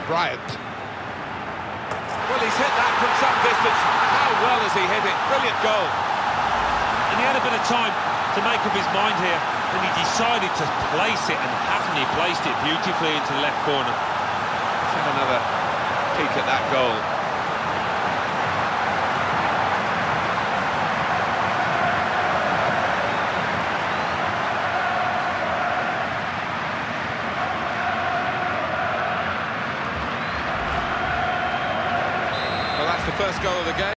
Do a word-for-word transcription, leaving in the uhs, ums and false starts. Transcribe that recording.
Bryant. Well, he's hit that from some distance. How well is he hitting? Brilliant goal. And he had a bit of time to make up his mind here, and he decided to place it, and hasn't he placed it beautifully into the left corner. Let's have another peek at that goal. Well, that's the first goal of the game.